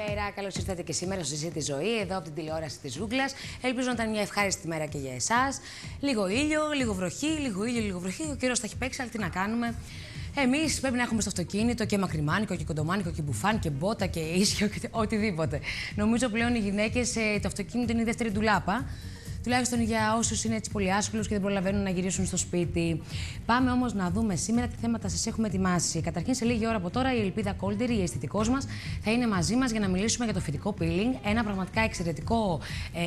Καλησπέρα, καλώς ήρθατε και σήμερα στο Ζει τη Ζωή, εδώ από την τηλεόραση της Ζούγκλας. Ελπίζω να ήταν μια ευχάριστη μέρα και για εσάς. Λίγο ήλιο, λίγο βροχή, λίγο ήλιο, λίγο βροχή. Ο καιρός θα έχει παίξει, αλλά τι να κάνουμε. Εμείς πρέπει να έχουμε στο αυτοκίνητο και μακριμάνικο και κοντομάνικο και μπουφάν και μπότα και ίσιο και οτιδήποτε. Νομίζω πλέον οι γυναίκες το αυτοκίνητο είναι η δεύτερη ντουλάπα. Τουλάχιστον για όσους είναι έτσι πολύ άσχολους και δεν προλαβαίνουν να γυρίσουν στο σπίτι. Πάμε όμως να δούμε σήμερα τι θέματα σας έχουμε ετοιμάσει. Καταρχήν, σε λίγη ώρα από τώρα, η Ελπίδα Κόλτερη, η αισθητικός μας, θα είναι μαζί μας για να μιλήσουμε για το φυτικό peeling. Ένα πραγματικά εξαιρετικό,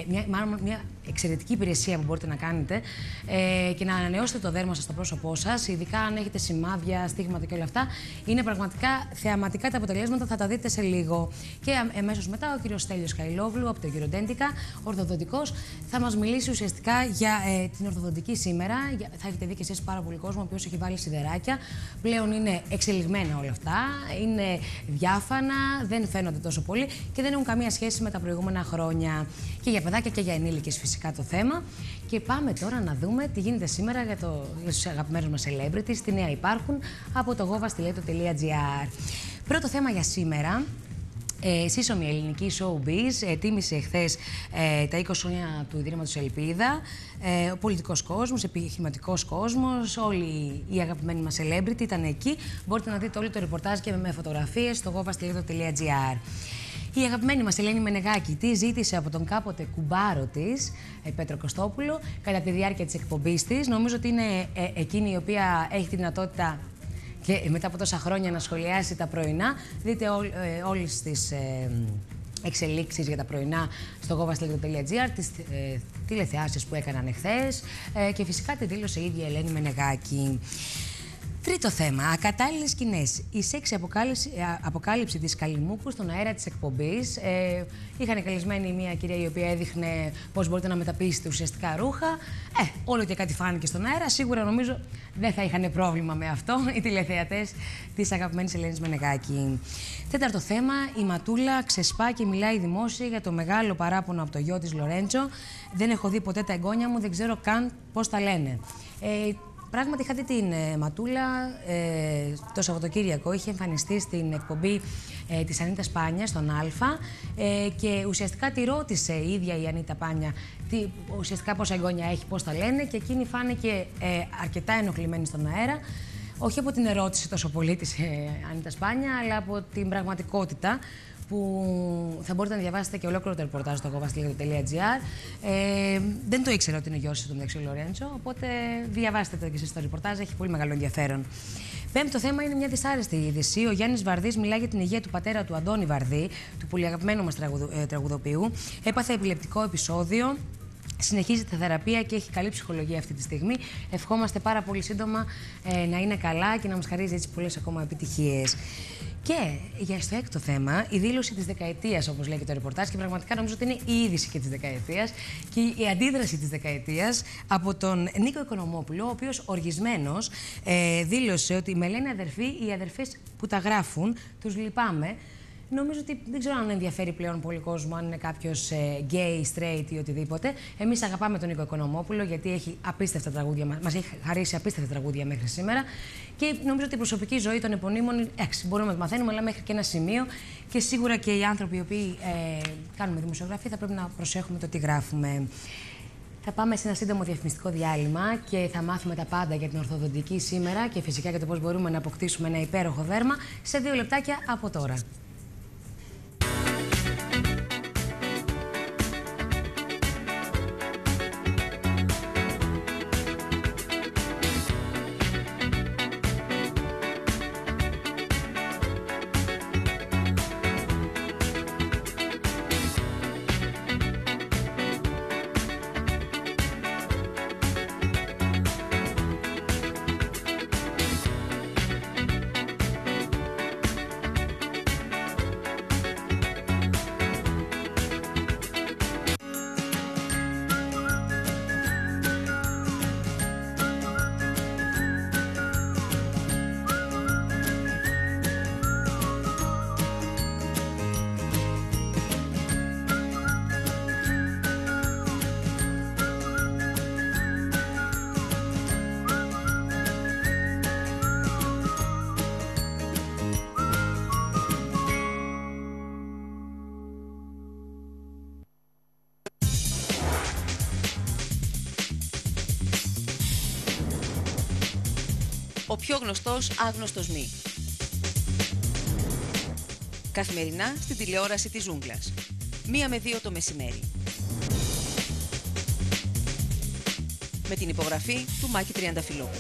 μια εξαιρετική υπηρεσία που μπορείτε να κάνετε και να ανανεώσετε το δέρμα σας στο πρόσωπό σας, ειδικά αν έχετε σημάδια, στίγματα και όλα αυτά. Είναι πραγματικά θεαματικά τα αποτελέσματα, θα τα δείτε σε λίγο. Και αμέσως μετά, ο κύριος Στέλιος Καηλόγλου από το Γεροντέντικα, ορθοδοντικός, θα μας μιλήσει ουσιαστικά για την ορθοδοντική σήμερα. Θα έχετε δει και εσείς πάρα πολύ κόσμο ο οποίος έχει βάλει σιδεράκια. Πλέον είναι εξελιγμένα όλα αυτά, είναι διάφανα, δεν φαίνονται τόσο πολύ και δεν έχουν καμία σχέση με τα προηγούμενα χρόνια. Και για παιδάκια και για ενήλικες φυσικά το θέμα. Και πάμε τώρα να δούμε τι γίνεται σήμερα για τους αγαπημένους μας celebrities, τι νέα υπάρχουν από το govastileto.gr. Πρώτο θέμα για σήμερα. Σύσσωμη ελληνική showbiz τίμησε εχθές τα 20 χρόνια του Ιδρύματος Ελπίδα. Ο πολιτικός κόσμος, επιχειρηματικός κόσμος, όλοι οι αγαπημένοι μας celebrity ήταν εκεί. Μπορείτε να δείτε όλο το ρεπορτάζ και με φωτογραφίες στο govastileto.gr. Η αγαπημένη μας Ελένη Μενεγάκη τι ζήτησε από τον κάποτε κουμπάρο της, Πέτρο Κωστόπουλο, κατά τη διάρκεια της εκπομπής της. Νομίζω ότι είναι εκείνη η οποία έχει τη δυνατότητα και μετά από τόσα χρόνια να σχολιάσει τα πρωινά. Δείτε όλες τις εξελίξεις για τα πρωινά στο govastileto.gr, τις τηλεθεάσεις που έκαναν εχθές και φυσικά τη δήλωσε η ίδια η Ελένη Μενεγάκη. Τρίτο θέμα, ακατάλληλες σκηνές. Η σεξι αποκάλυψη της Καλυμούκου στον αέρα της εκπομπής. Είχαν καλεσμένη μια κυρία η οποία έδειχνε πώς μπορείτε να μεταποιήσετε ουσιαστικά ρούχα. Όλο και κάτι φάνηκε στον αέρα. Σίγουρα νομίζω δεν θα είχαν πρόβλημα με αυτό οι τηλεθεατές της αγαπημένης Ελένης Μενεγάκη. Τέταρτο θέμα, η Ματούλα ξεσπά και μιλάει δημόσια για το μεγάλο παράπονο από το γιο της Λορέντσο. Δεν έχω δει ποτέ τα εγγόνια μου, δεν ξέρω καν πώς τα λένε. Πράγματι, είχα δει την Ματούλα το Σαββατοκύριακο. Είχε εμφανιστεί στην εκπομπή της Ανίτας Πάνια στον Α και ουσιαστικά τη ρώτησε η ίδια η Ανίτα Πάνια ουσιαστικά πόσα εγγόνια έχει, πώς τα λένε, και εκείνη φάνηκε αρκετά ενοχλημένη στον αέρα. Όχι από την ερώτηση τόσο πολύ της Ανίτας Πάνια, αλλά από την πραγματικότητα που θα μπορείτε να διαβάσετε και ολόκληρο το ρεπορτάζ στο govastileto.gr. Δεν το ήξερα ότι είναι γιος του Αλέξη Λορέντσο, οπότε διαβάστε το και εσείς το ρεπορτάζ, έχει πολύ μεγάλο ενδιαφέρον. Πέμπτο θέμα είναι μια δυσάρεστη είδηση. Ο Γιάννης Βαρδής μιλάει για την υγεία του πατέρα του, Αντώνη Βαρδή, του πολύ αγαπημένου μας τραγουδοποιού. Έπαθε επιλεπτικό επεισόδιο. Συνεχίζει τη θεραπεία και έχει καλή ψυχολογία αυτή τη στιγμή. Ευχόμαστε πάρα πολύ σύντομα να είναι καλά και να μας χαρίζει έτσι πολλές ακόμα επιτυχίες. Και για στο έκτο θέμα, η δήλωση της δεκαετίας, όπως λέει και το ρεπορτάζ, και πραγματικά νομίζω ότι είναι η είδηση και της δεκαετίας και η αντίδραση της δεκαετίας από τον Νίκο Οικονομόπουλο, ο οποίος οργισμένος δήλωσε ότι με λένε αδερφοί, οι αδερφές που τα γράφουν, τους λυπάμαι. Νομίζω ότι δεν ξέρω αν ενδιαφέρει πλέον πολύ κόσμο αν είναι κάποιος gay, straight ή οτιδήποτε. Εμείς αγαπάμε τον Νίκο Οικονομόπουλο γιατί έχει απίστευτα τραγούδια, μας έχει χαρίσει απίστευτα τραγούδια μέχρι σήμερα. Και νομίζω ότι η προσωπική ζωή των επωνύμων, μπορούμε να τη μαθαίνουμε, αλλά μέχρι και ένα σημείο. Και σίγουρα και οι άνθρωποι οι οποίοι κάνουμε δημοσιογραφία θα πρέπει να προσέχουμε το τι γράφουμε. Θα πάμε σε ένα σύντομο διαφημιστικό διάλειμμα και θα μάθουμε τα πάντα για την ορθοδοντική σήμερα και φυσικά για το πώς μπορούμε να αποκτήσουμε ένα υπέροχο δέρμα σε 2 λεπτάκια από τώρα. ο πιο γνωστός άγνωστος μη. Καθημερινά στην τηλεόραση της Ζούγκλας. 1 με 2 το μεσημέρι. Με την υπογραφή του Μάκη Τριανταφυλόπουλου.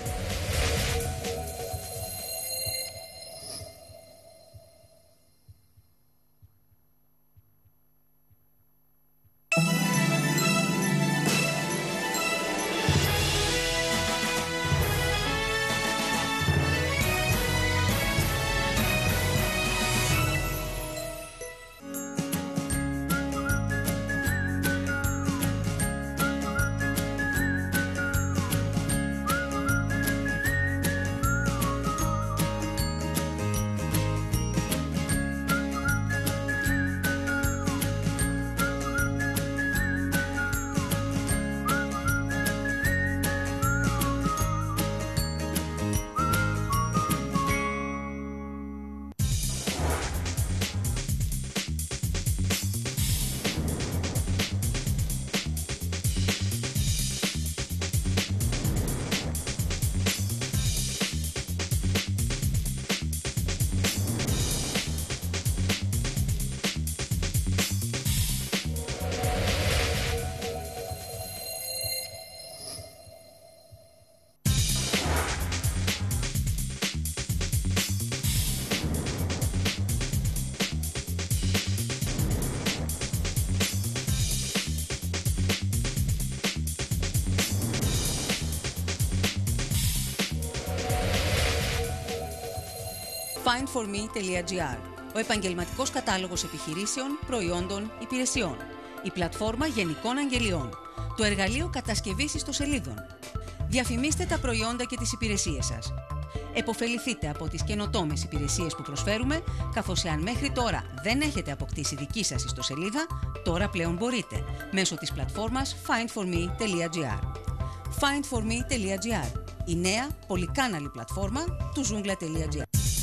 findforme.gr, ο επαγγελματικός κατάλογος επιχειρήσεων, προϊόντων, υπηρεσιών, η πλατφόρμα γενικών αγγελιών, το εργαλείο κατασκευής ιστοσελίδων. Διαφημίστε τα προϊόντα και τις υπηρεσίες σας. Εποφεληθείτε από τις καινοτόμες υπηρεσίες που προσφέρουμε, καθώς εάν μέχρι τώρα δεν έχετε αποκτήσει δική σας ιστοσελίδα, τώρα πλέον μπορείτε, μέσω της πλατφόρμας findforme.gr. findforme.gr, η νέα πολυκάναλη πλατφόρμα του Zoungla.gr.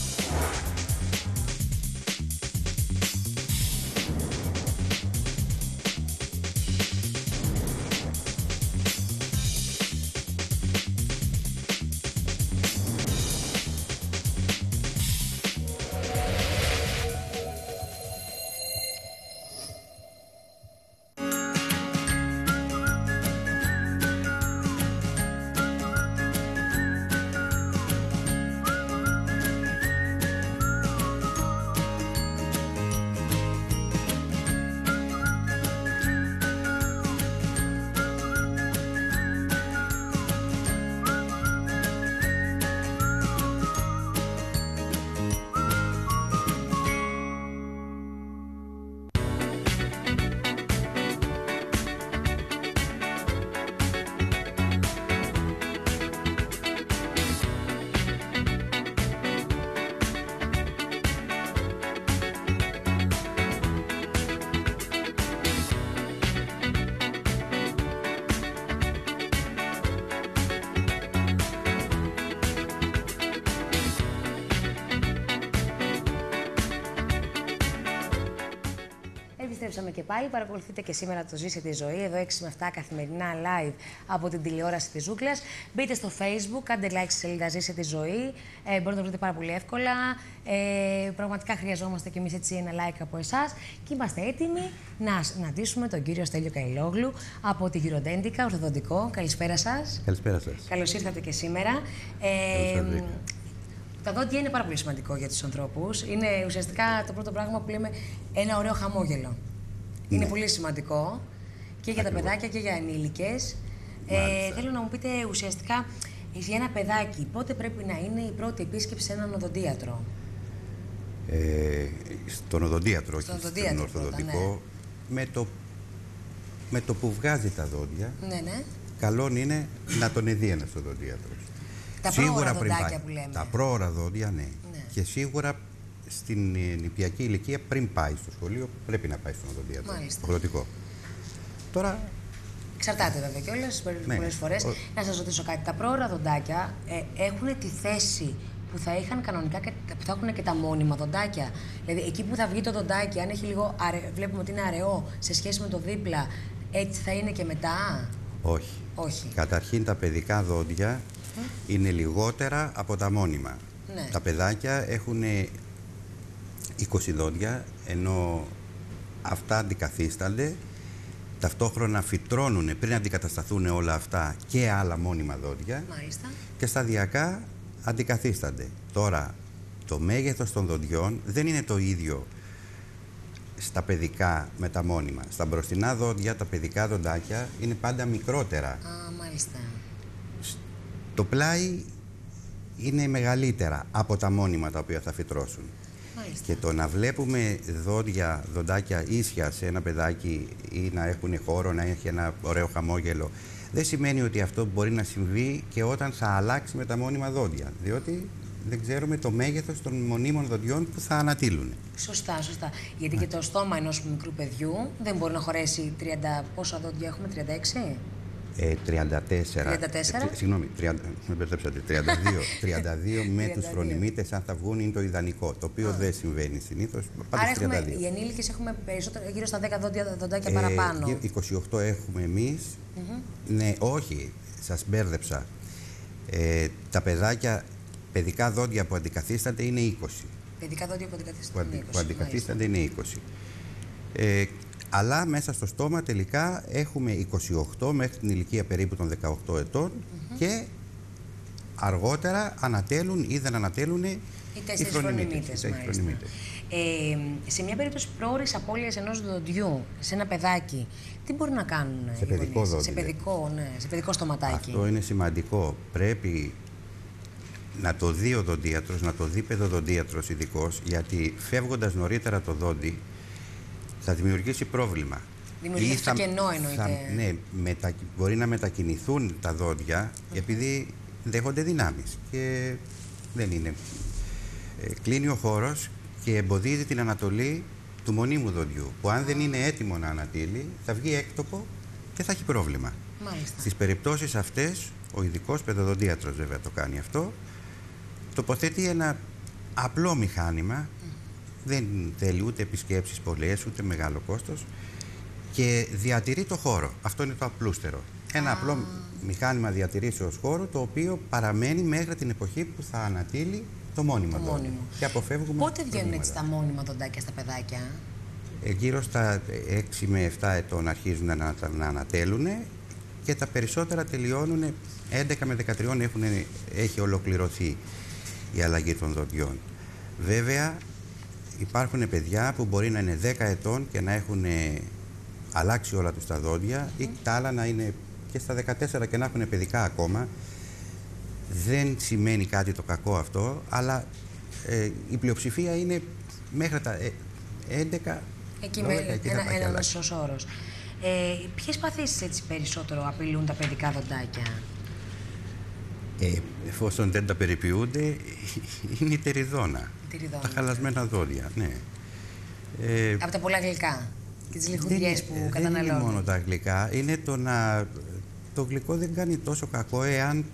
Επιστρέψαμε και πάλι. Παρακολουθείτε και σήμερα το Ζήσε τη Ζωή, εδώ 6 με 7 καθημερινά live από την τηλεόραση της Ζούγκλας. Μπείτε στο Facebook, κάντε like στη σελίδα Ζήσε τη Ζωή. Μπορείτε να το βρείτε πάρα πολύ εύκολα. Πραγματικά χρειαζόμαστε κι εμείς έτσι ένα like από εσάς. Και είμαστε έτοιμοι να συναντήσουμε τον κύριο Στέλιο Καηλόγλου από τη Γυροντέντικα, ορθοδοντικό. Καλησπέρα σας. Καλησπέρα σας. Καλώς ήρθατε και σήμερα. Τα δόντια είναι πάρα πολύ σημαντικό για τους ανθρώπους. Είναι ουσιαστικά το πρώτο πράγμα που λέμε ένα ωραίο χαμόγελο. Ναι. Είναι πολύ σημαντικό και για τα παιδάκια και για ενήλικες. Θέλω να μου πείτε ουσιαστικά για ένα παιδάκι πότε πρέπει να είναι η πρώτη επίσκεψη σε έναν οδοντίατρο. Στον οδοντίατρο, όχι στον ορθοδοντικό. Ναι. Με το που βγάζει τα δόντια, ναι. Καλό είναι να τον ειδεί ένας οδοντίατρος. Τα πρόωρα δοντάκια που λέμε. Τα πρόωρα δόντια, ναι. Και σίγουρα στην νηπιακή ηλικία, πριν πάει στο σχολείο, πρέπει να πάει στον οδοντίατρο. Τώρα. Εξαρτάται βέβαια κιόλας πολλές φορές. Να σας ρωτήσω κάτι. Τα πρόωρα δοντάκια έχουν τη θέση που θα είχαν κανονικά και που θα έχουν και τα μόνιμα δοντάκια. Δηλαδή εκεί που θα βγει το δοντάκι, αν έχει λίγο βλέπουμε ότι είναι αραιό σε σχέση με το δίπλα, έτσι θα είναι και μετά. Όχι. Καταρχήν τα παιδικά δόντια είναι λιγότερα από τα μόνιμα. Ναι. Τα παιδάκια έχουν 20 δόντια, ενώ αυτά αντικαθίστανται, ταυτόχρονα φυτρώνουν πριν αντικατασταθούν όλα αυτά και άλλα μόνιμα δόντια. Μάλιστα. Και σταδιακά αντικαθίστανται. Τώρα, το μέγεθος των δοντιών δεν είναι το ίδιο στα παιδικά με τα μόνιμα. Στα μπροστινά δόντια, τα παιδικά δοντάκια είναι πάντα μικρότερα. Α, μάλιστα. Το πλάι είναι μεγαλύτερα από τα μόνιμα τα οποία θα φυτρώσουν. Μάλιστα. Και το να βλέπουμε δοντάκια ίσια σε ένα παιδάκι ή να έχουν χώρο, να έχει ένα ωραίο χαμόγελο, δεν σημαίνει ότι αυτό μπορεί να συμβεί και όταν θα αλλάξει με τα μόνιμα δόντια. Διότι δεν ξέρουμε το μέγεθος των μονίμων δοντιών που θα ανατείλουν. Σωστά, σωστά. Γιατί και το στόμα ενός μικρού παιδιού δεν μπορεί να χωρέσει 30... Πόσα δόντια έχουμε, 36? 34. Συγγνώμη, με μπερδέψατε. 32 με τους φρονιμίτες, αν θα βγουν, είναι το ιδανικό. Το οποίο δεν συμβαίνει συνήθως. Άρα οι ενήλικες έχουμε περισσότερο, γύρω στα 10 δοντάκια παραπάνω. 28 έχουμε εμείς. Ναι, όχι, σας μπέρδεψα. Τα παιδικά δόντια που αντικαθίστανται είναι 20. Παιδικά δόντια που αντικαθίστανται είναι 20. Αλλά μέσα στο στόμα τελικά έχουμε 28 μέχρι την ηλικία περίπου των 18 ετών και αργότερα ανατέλουν ή δεν ανατέλουν οι 4 φρονιμίτες. Σε μια περίπτωση πρόωρης απώλειας ενός δοντιού σε ένα παιδάκι, τι μπορεί να κάνουν σε παιδικό δόντι, σε παιδικό στοματάκι? Αυτό είναι σημαντικό. Πρέπει να το δει ο δοντίατρος, να το δει παιδοδοντίατρος ειδικός, γιατί φεύγοντας νωρίτερα το δόντι θα δημιουργήσει πρόβλημα. Δημιουργήσει το κενό εννοείται. Ναι, μπορεί να μετακινηθούν τα δόντια επειδή δέχονται δυνάμεις και δεν είναι. Κλείνει ο χώρος και εμποδίζει την ανατολή του μονίμου δοντιού, που αν δεν είναι έτοιμο να ανατείλει θα βγει έκτοπο και θα έχει πρόβλημα. Μάλιστα. Στις περιπτώσεις αυτές, ο ειδικός παιδοδοντίατρος βέβαια το κάνει αυτό, τοποθετεί ένα απλό μηχάνημα, δεν θέλει ούτε επισκέψεις πολλές, ούτε μεγάλο κόστος και διατηρεί το χώρο. Αυτό είναι το απλούστερο. Ένα απλό μηχάνημα διατηρήσεως χώρου, το οποίο παραμένει μέχρι την εποχή που θα ανατείλει το μόνιμο δόντι. Και αποφεύγουμε. Πότε βγαίνουν έτσι τα μόνιμα δοντάκια στα παιδάκια? Γύρω στα 6 με 7 ετών αρχίζουν να ανατέλουν και τα περισσότερα τελειώνουν 11 με 13 έχει ολοκληρωθεί η αλλαγή των δοντιών. Βέβαια υπάρχουν παιδιά που μπορεί να είναι 10 ετών και να έχουν αλλάξει όλα τους τα δόντια ή τα άλλα να είναι και στα 14 και να έχουν παιδικά ακόμα. Δεν σημαίνει κάτι το κακό αυτό, αλλά η πλειοψηφία είναι μέχρι τα 11. Εκεί ένα μέσος όρος. Ποιες παθήσεις έτσι περισσότερο απειλούν τα παιδικά δοντάκια? Εφόσον δεν τα περιποιούνται, είναι η τεριδόνα. Τα χαλασμένα δόντια, ναι. Από τα πολλά γλυκά και τις λιχουδιές που καταναλώνουν. Δεν είναι μόνο τα γλυκά, είναι το γλυκό δεν κάνει τόσο κακό εάν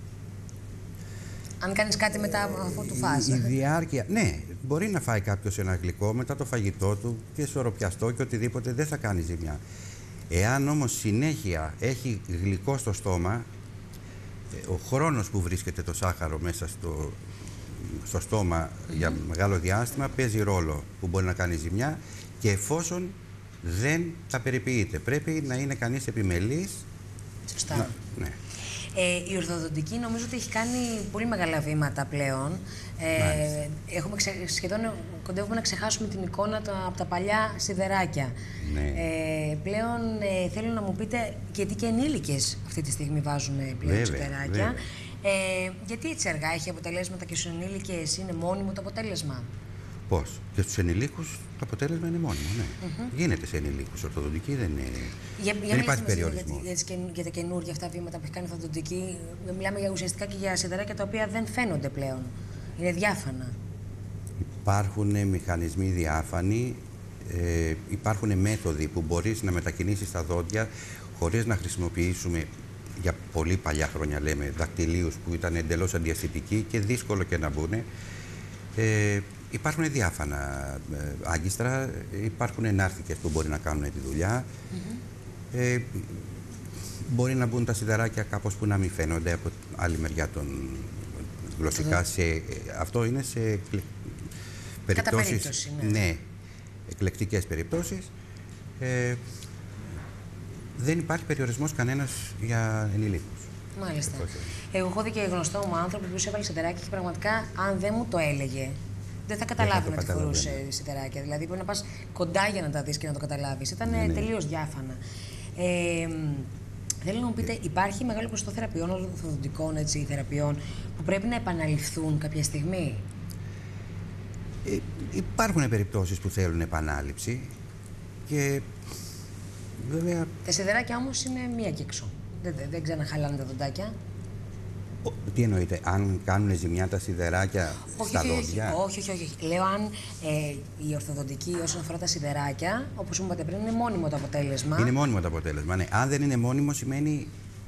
αν κάνεις κάτι μετά αφού του φας. Η διάρκεια, ναι, μπορεί να φάει κάποιος ένα γλυκό μετά το φαγητό του και σωροπιαστό και οτιδήποτε, δεν θα κάνει ζημιά. Εάν όμως συνέχεια έχει γλυκό στο στόμα, ο χρόνος που βρίσκεται το σάχαρο μέσα στο στόμα για μεγάλο διάστημα παίζει ρόλο που μπορεί να κάνει ζημιά και εφόσον δεν τα περιποιείται. Πρέπει να είναι κανείς επιμελής. Σωστά. Ναι. Η ορθοδοντική νομίζω ότι έχει κάνει πολύ μεγάλα βήματα πλέον. Σχεδόν κοντεύουμε να ξεχάσουμε την εικόνα από τα παλιά σιδεράκια. Ναι. Πλέον θέλω να μου πείτε γιατί και ενήλικες αυτή τη στιγμή βάζουν πλέον σιδεράκια. Γιατί έτσι αργά έχει αποτελέσματα και στους ενήλικες είναι μόνιμο το αποτέλεσμα? Πώς? Και στους ενηλίκους το αποτέλεσμα είναι μόνιμο, ναι. Γίνεται σε ενηλίκους. Ορθοδοντική δεν είναι. Δεν υπάρχει περιορισμό. Για τα καινούργια αυτά βήματα που έχει κάνει η ορθοδοντική, μιλάμε ουσιαστικά και για σιδεράκια τα οποία δεν φαίνονται πλέον. Είναι διάφανα. Υπάρχουν μηχανισμοί διάφανοι, υπάρχουν μέθοδοι που μπορείς να μετακινήσεις τα δόντια χωρίς να χρησιμοποιήσουμε, για πολύ παλιά χρόνια λέμε, δακτυλίους που ήταν εντελώς αντιαισθητικοί και δύσκολο και να μπουν. Υπάρχουν διάφανα άγκιστρα, υπάρχουν ενάρθηκες που μπορεί να κάνουν τη δουλειά. Μπορεί να μπουν τα σιδεράκια κάπως που να μην φαίνονται από άλλη μεριά των γλωσσικά. Αυτό είναι σε περιπτώσεις, ναι, εκλεκτικές περιπτώσεις. Δεν υπάρχει περιορισμός κανένας για ενηλίκους. Μάλιστα. Εγώ έχω δει και γνωστό μου άνθρωπο που έβαλε σιδεράκια και πραγματικά, αν δεν μου το έλεγε, δεν θα καταλάβει ότι φορούσε σιδεράκια. Δηλαδή, μπορεί να πας κοντά για να τα δεις και να το καταλάβεις. Ήταν τελείως διάφανα. Θέλω να μου πείτε, υπάρχει μεγάλο ποσοστό θεραπείων, ορθοδοντικών θεραπείων, που πρέπει να επαναληφθούν κάποια στιγμή? Υπάρχουν περιπτώσεις που θέλουν επανάληψη και βέβαια... Τα σιδεράκια όμως είναι μία και έξω. Δεν ξαναχαλάνε τα δοντάκια. Τι εννοείτε, αν κάνουν ζημιά τα σιδεράκια στα δόντια? Όχι. Λέω αν η ορθοδοντική όσον αφορά τα σιδεράκια, όπως μου είπατε πριν, είναι μόνιμο το αποτέλεσμα. Είναι μόνιμο το αποτέλεσμα, ναι. Αν δεν είναι μόνιμο σημαίνει...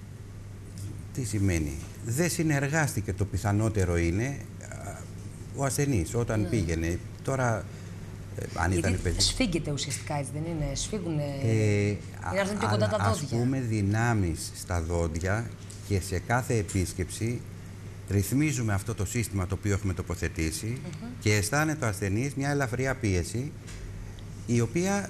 Τι σημαίνει? Δεν συνεργάστηκε, το πιθανότερο είναι ο ασθενής όταν πήγαινε. Τώρα, αν ήταν παιδί... Σφίγγεται ουσιαστικά, έτσι δεν είναι? Σφίγγουνε... είναι έρθουν πιο κοντά τα δόντια. Ας πούμε δυνάμεις στα δόντια και σε κάθε επίσκεψη ρυθμίζουμε αυτό το σύστημα το οποίο έχουμε τοποθετήσει και αισθάνεται ο ασθενής μια ελαφριά πίεση η οποία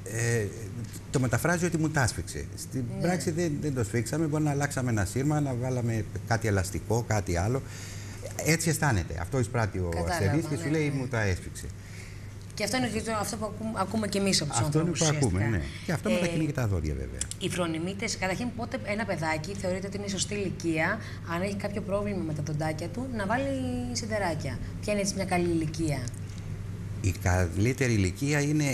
το μεταφράζει ότι μου τα σφίξε. Στην πράξη δεν το σφίξαμε, μπορεί να αλλάξαμε ένα σύρμα, να βάλαμε κάτι ελαστικό, κάτι άλλο. Έτσι αισθάνεται. Αυτό εισπράττει ο ασθενής και σου λέει μου τα έσφιξε. Και αυτό είναι αυτό που ακούμε και εμείς από τους ανθρώπους. Αυτό είναι που ακούμε, ναι. Και αυτό μετακινεί και τα δόντια, βέβαια. Οι φρονιμίτες, καταρχήν, πότε ένα παιδάκι θεωρείται ότι είναι η σωστή ηλικία, αν έχει κάποιο πρόβλημα με τα δοντάκια του, να βάλει σιδεράκια? Ποια είναι έτσι μια καλή ηλικία? Η καλύτερη ηλικία είναι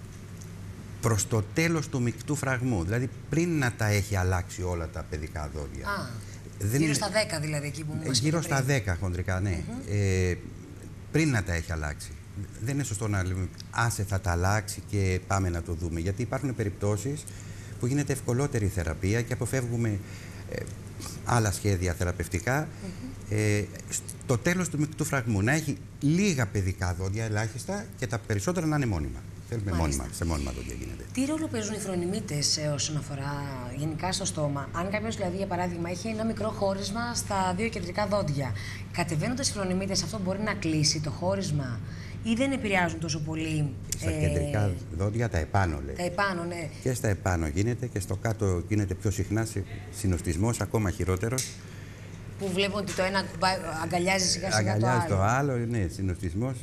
προς το τέλος του μεικτού φραγμού, δηλαδή πριν να τα έχει αλλάξει όλα τα παιδικά δόντια. Γύρω στα 10 δηλαδή, εκεί που μου είπατε. Γύρω στα 10 χοντρικά, ναι. Πριν να τα έχει αλλάξει. Δεν είναι σωστό να λέμε άσε θα τα αλλάξει και πάμε να το δούμε, γιατί υπάρχουν περιπτώσεις που γίνεται ευκολότερη θεραπεία και αποφεύγουμε άλλα σχέδια θεραπευτικά στο τέλος του μεικτού φραγμού. Να έχει λίγα παιδικά δόντια ελάχιστα και τα περισσότερα να είναι μόνιμα. Θέλουμε μόνιμα, σε μόνιμα δόντια γίνεται. Τι ρόλο παίζουν οι φρονιμίτες όσον αφορά γενικά στο στόμα? Αν κάποιος, δηλαδή, για παράδειγμα, έχει ένα μικρό χώρισμα στα δύο κεντρικά δόντια, κατεβαίνοντας οι φρονιμίτες, αυτό μπορεί να κλείσει το χώρισμα ή δεν επηρεάζουν τόσο πολύ? Στα κεντρικά δόντια, τα επάνω, λέει. Τα επάνω, ναι. Και στα επάνω γίνεται και στο κάτω γίνεται πιο συχνά συνοστισμός, ακόμα χειρότερος. Που βλέπουν ότι το ένα αγκαλιάζει σιγά-σιγά το άλλο. Αγκαλιάζει το άλλο, ναι, συνοστισμός.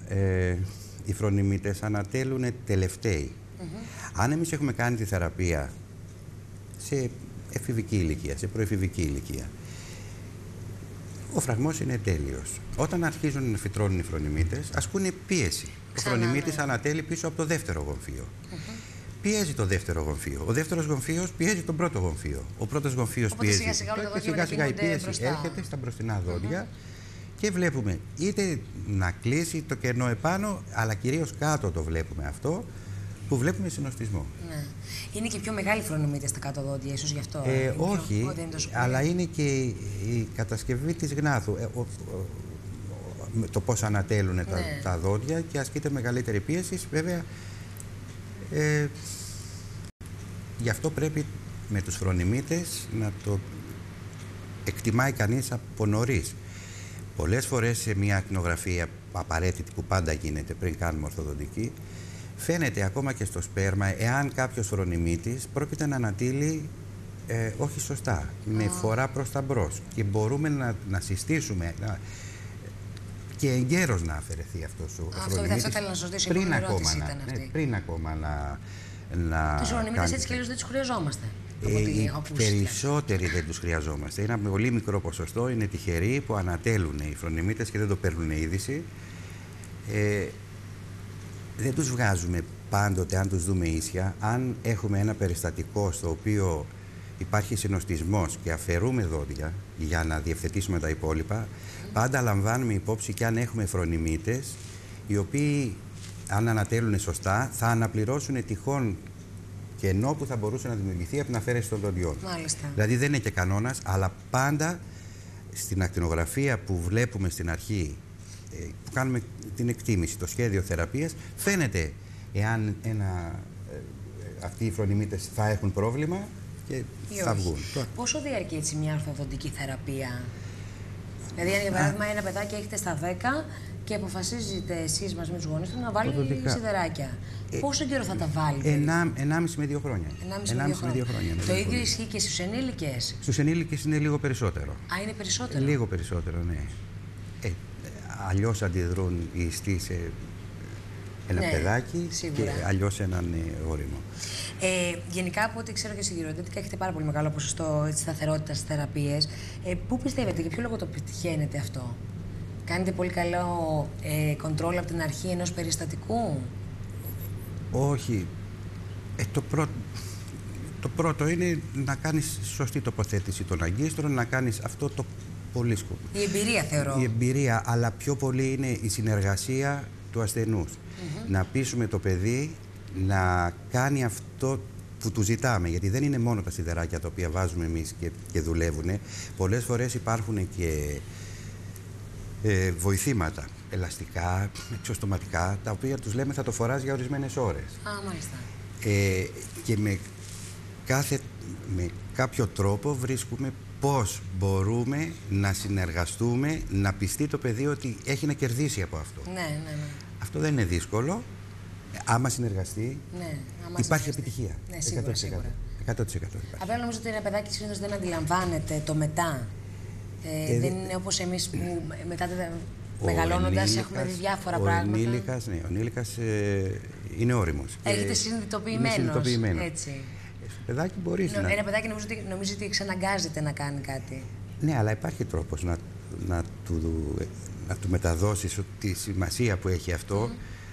Οι φρονιμίτες ανατέλουν τελευταίοι. Αν εμείς έχουμε κάνει τη θεραπεία σε εφηβική ηλικία, σε προεφηβική ηλικία, ο φραγμός είναι τέλειος. Όταν αρχίζουν να φυτρώνουν οι φρονιμίτες, ασκούν πίεση. Ο φρονιμίτης ανατέλει πίσω από το δεύτερο γομφείο. Πιέζει το δεύτερο γομφείο. Ο δεύτερος γομφίος πιέζει τον πρώτο γομφίο. Ο πρώτος γομφίος πιέζει. Και σιγά-σιγά η πίεση έρχεται στα μπροστινά δόντια. Και βλέπουμε είτε να κλείσει το κενό επάνω, αλλά κυρίως κάτω το βλέπουμε αυτό, που βλέπουμε συνοστισμό. Ναι. Είναι και πιο μεγάλη φρονιμίτες στα κάτω δόντια, ίσως γι' αυτό. Όχι, αλλά είναι και η κατασκευή της γνάθου. Το πώς ανατέλουν τα δόντια και ασκείται μεγαλύτερη πίεση, βέβαια. Γι' αυτό πρέπει με τους φρονιμίτες να το εκτιμάει κανείς από νωρίς. Πολλές φορές σε μια ακτινογραφία απαραίτητη που πάντα γίνεται πριν κάνουμε ορθοδοντική, φαίνεται ακόμα και στο σπέρμα εάν κάποιος φρονιμίτης πρόκειται να ανατείλει όχι σωστά, με φορά προς τα μπρος. Και μπορούμε να συστήσουμε και εγκαίρως να αφαιρεθεί αυτός ο φρονιμίτης πριν ακόμα να τους φρονιμίτες έτσι κι αλλιώς δεν τους χρειαζόμαστε. Οι περισσότεροι δεν τους χρειαζόμαστε. Είναι ένα πολύ μικρό ποσοστό, είναι τυχεροί που ανατέλουν οι φρονιμίτες και δεν το παίρνουν είδηση. Δεν τους βγάζουμε πάντοτε αν τους δούμε ίσια. Αν έχουμε ένα περιστατικό στο οποίο υπάρχει συνοστισμός και αφαιρούμε δόντια για να διευθετήσουμε τα υπόλοιπα, πάντα λαμβάνουμε υπόψη και αν έχουμε φρονιμίτες, οι οποίοι αν ανατέλουν σωστά θα αναπληρώσουν τυχόν κενό που θα μπορούσε να δημιουργηθεί από την αφαίρεση των δοντιών. Μάλιστα. Δηλαδή δεν είναι και κανόνας, αλλά πάντα στην ακτινογραφία που βλέπουμε στην αρχή, που κάνουμε την εκτίμηση, το σχέδιο θεραπείας, φαίνεται εάν αυτοί οι φρονιμίτες θα έχουν πρόβλημα και θα βγουν. Πόσο διαρκεί έτσι μια ορθοδοντική θεραπεία? Δηλαδή, αν για παράδειγμα ένα παιδάκι έχετε στα 10 και αποφασίζετε εσείς μαζί με τους γονείς του να βάλει σιδεράκια. Πόσο καιρό θα τα βάλετε? 1,5 με 2 χρόνια. 1,5 με 2 χρόνια. Το ίδιο ισχύει και στους ενήλικες? Στους ενήλικες είναι λίγο περισσότερο. Α, είναι περισσότερο? Λίγο περισσότερο, ναι. Αλλιώς αντιδρούν οι ιστοί σε ένα παιδάκι σίγουρα. Και αλλιώς έναν όριμο. Γενικά, από ό,τι ξέρω και στη γυροδέντικα, έχετε πάρα πολύ μεγάλο ποσοστό σταθερότητας στις θεραπείες. Πού πιστεύετε, για ποιο λόγο το πετυχαίνετε αυτό? Κάνετε πολύ καλό κοντρόλ από την αρχή ενός περιστατικού? Όχι. Το πρώτο είναι να κάνεις σωστή τοποθέτηση των αγκίστρων, να κάνεις αυτό το πολύ σκοπό. Η εμπειρία, θεωρώ. Η εμπειρία, αλλά πιο πολύ είναι η συνεργασία του ασθενούς. Να πείσουμε το παιδί να κάνει αυτό που του ζητάμε, γιατί δεν είναι μόνο τα σιδεράκια τα οποία βάζουμε εμείς και δουλεύουν. Πολλές φορές υπάρχουν και βοηθήματα, ελαστικά, εξωστοματικά, τα οποία τους λέμε θα το φοράς για ορισμένες ώρες. Α, μάλιστα. Και με κάποιο τρόπο βρίσκουμε πώς μπορούμε να συνεργαστούμε, να πιστεί το παιδί ότι έχει να κερδίσει από αυτό. Ναι. Αυτό δεν είναι δύσκολο. Άμα συνεργαστεί, υπάρχει επιτυχία. Ναι, σίγουρα. 100%. Απλά νομίζω ότι ένα παιδάκι συνήθως δεν αντιλαμβάνεται το μετά. Δεν είναι όπως εμείς που μετά μεγαλώνοντας έχουμε δει διάφορα πράγματα. Ο ενήλικας είναι όριμος. Έρχεται συνειδητοποιημένος. Έτσι. Παιδάκι μπορείς να... Ένα παιδάκι νομίζω ότι εξαναγκάζεται να κάνει κάτι. Ναι, αλλά υπάρχει τρόπος να του μεταδώσεις τη σημασία που έχει αυτό.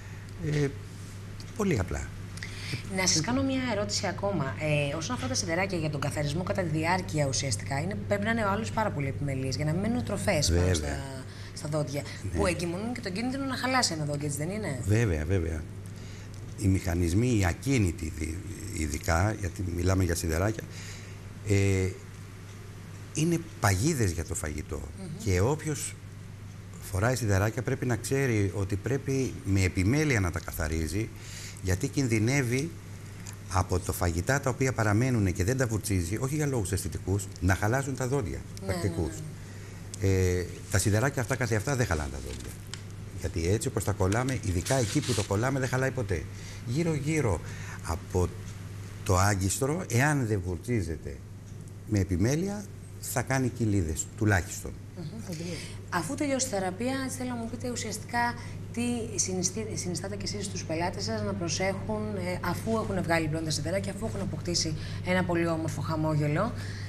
Πολύ απλά. Να σας κάνω μια ερώτηση ακόμα. Όσον αφορά τα σιδεράκια για τον καθαρισμό κατά τη διάρκεια ουσιαστικά, πρέπει να είναι ο άλλος πάρα πολύ επιμελής για να μην μένουν τροφές πάνω στα δόντια. Ναι. Που εγκυμονούν και τον κίνδυνο να χαλάσει ένα δόντια, έτσι δεν είναι? Βέβαια. Οι μηχανισμοί, οι ακίνητοι ειδικά, γιατί μιλάμε για σιδεράκια, είναι παγίδες για το φαγητό. Και όποιος φοράει σιδεράκια πρέπει να ξέρει ότι πρέπει με επιμέλεια να τα καθαρίζει, γιατί κινδυνεύει από το φαγητά τα οποία παραμένουν και δεν τα βουρτσίζει, όχι για λόγους αισθητικούς, να χαλάσουν τα δόντια πρακτικούς. Τα σιδεράκια αυτά καθεαυτά δεν χαλάνε τα δόντια. Γιατί έτσι όπως τα κολλάμε, ειδικά εκεί που το κολλάμε, δεν χαλάει ποτέ. Γύρω-γύρω από το άγκιστρο, εάν δεν βουρτσίζεται με επιμέλεια, θα κάνει κοιλίδες, τουλάχιστον. Αφού τελειώσει η θεραπεία, θέλω να μου πείτε ουσιαστικά τι συνιστάτε και εσείς στους πελάτες σας να προσέχουν αφού έχουν βγάλει πλέον τα σιδεράκια, αφού έχουν αποκτήσει ένα πολύ όμορφο χαμόγελο.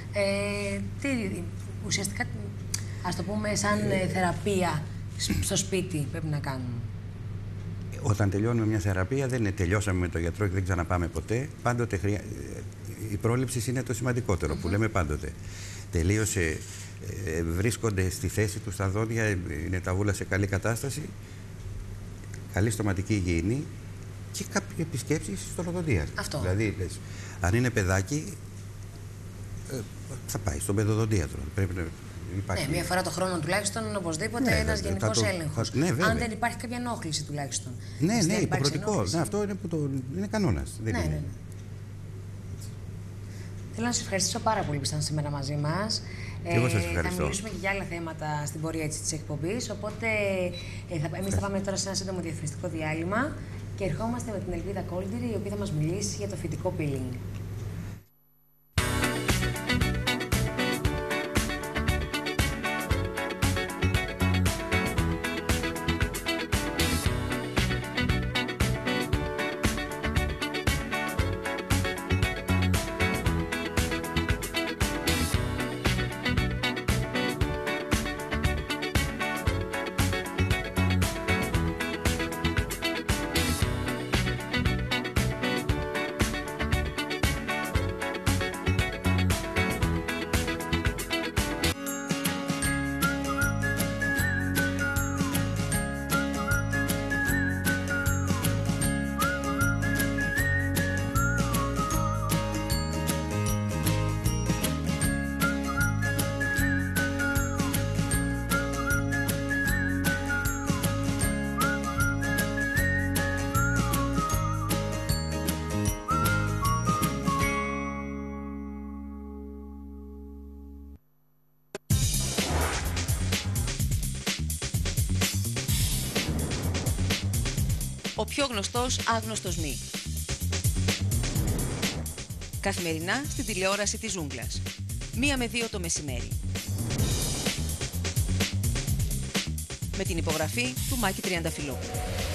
Ουσιαστικά, ας το πούμε, σαν θεραπεία στο σπίτι πρέπει να κάνουν. Όταν τελειώνουμε μια θεραπεία, δεν είναι τελειώσαμε με τον γιατρό και δεν ξαναπάμε ποτέ. Πάντοτε η πρόληψη είναι το σημαντικότερο που λέμε πάντοτε. Τελείωσε, βρίσκονται στη θέση τους τα δόντια, είναι τα βούλα σε καλή κατάσταση, καλή στοματική υγιεινή και κάποιες επισκέψεις στον οδοντίατρο. Αυτό. Δηλαδή, αν είναι παιδάκι, θα πάει στον παιδοδοντίατρο. Πρέπει να υπάρχει... Ναι, μία φορά το χρόνο τουλάχιστον, οπωσδήποτε, ένας γενικός έλεγχος. Ναι, αν δεν υπάρχει κάποια ενόχληση τουλάχιστον. Ναι, υποχρεωτικό. Ναι, αυτό είναι κανόνας. Ναι. Θέλω να σας ευχαριστήσω πάρα πολύ που ήσασταν σήμερα μαζί μας. Εγώ σας ευχαριστώ. Θα μιλήσουμε και για άλλα θέματα στην πορεία της εκπομπής. Οπότε εμείς θα πάμε τώρα σε ένα σύντομο διαφημιστικό διάλειμμα και ερχόμαστε με την Ελβίδα Κόλτηρη, η οποία θα μας μιλήσει για το φυτικό peeling. ο πιο γνωστός άγνωστος μη. Καθημερινά στην τηλεόραση της Ζούγκλας. 1 με 2 το μεσημέρι. Με την υπογραφή του Μάκη Τριανταφυλόπουλου.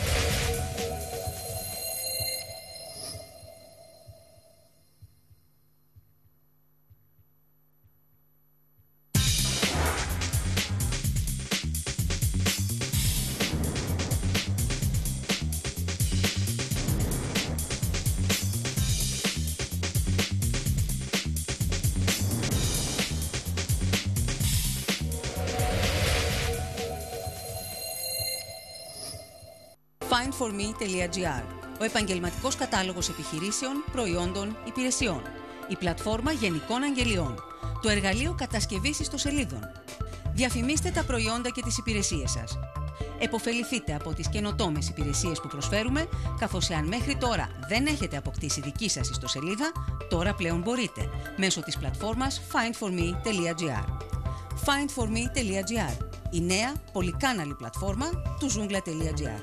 findforme.gr, ο επαγγελματικός κατάλογος επιχειρήσεων, προϊόντων, υπηρεσιών, η πλατφόρμα γενικών αγγελιών, το εργαλείο κατασκευής ιστοσελίδων. Διαφημίστε τα προϊόντα και τις υπηρεσίες σας. Εποφεληθείτε από τις καινοτόμες υπηρεσίες που προσφέρουμε, καθώς εάν μέχρι τώρα δεν έχετε αποκτήσει δική σας ιστοσελίδα, τώρα πλέον μπορείτε, mέσω της πλατφόρμας findforme.gr. findforme.gr, η νέα πολυκάναλη πλατφόρμα του Zoungla.gr.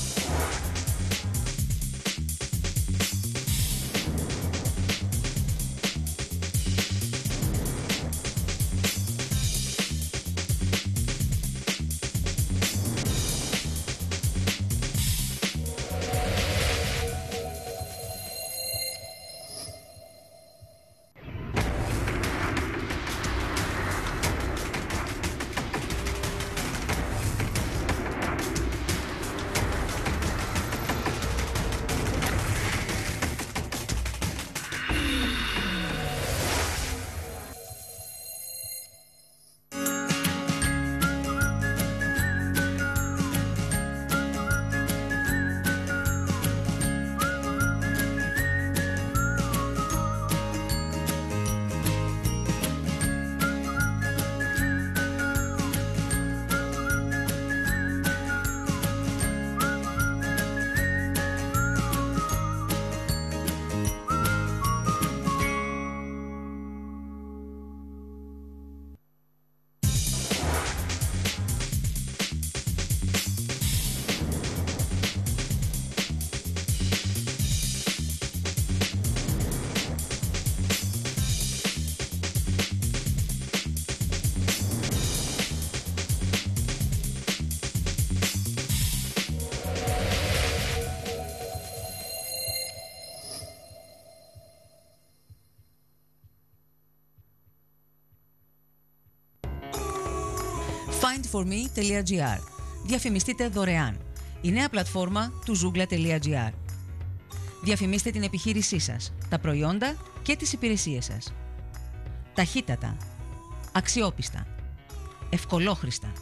findforme.gr. Διαφημιστείτε δωρεάν. Η νέα πλατφόρμα του Zoungla.gr. Διαφημίστε την επιχείρησή σας, τα προϊόντα και τις υπηρεσίες σας. Ταχύτατα, αξιόπιστα, ευκολόχρηστα.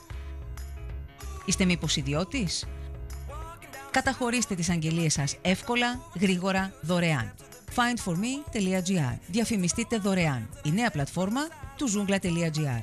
Είστε μήπως ιδιώτης? Καταχωρήστε τις αγγελίες σας εύκολα, γρήγορα, δωρεάν. findforme.gr. Διαφημιστείτε δωρεάν. Η νέα πλατφόρμα του Zoungla.gr.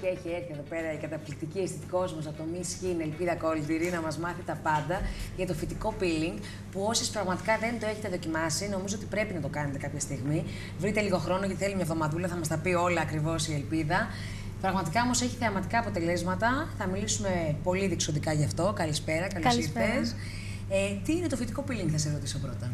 και έχει έρθει εδώ πέρα η καταπληκτική αισθητικός μας από το Miss Skin, Ελπίδα Κόλτηρη, να μας μάθει τα πάντα για το φυτικό peeling, που όσοι πραγματικά δεν το έχετε δοκιμάσει, νομίζω ότι πρέπει να το κάνετε κάποια στιγμή. Βρείτε λίγο χρόνο, γιατί θέλει μια εβδομαδούλα, θα μας τα πει όλα ακριβώς η Ελπίδα. Πραγματικά όμως έχει θεαματικά αποτελέσματα. Θα μιλήσουμε πολύ διεξοδικά γι' αυτό. Καλησπέρα, καλώς ήρθες. Τι είναι το φυτικό peeling, θα σε ρωτήσω πρώτα.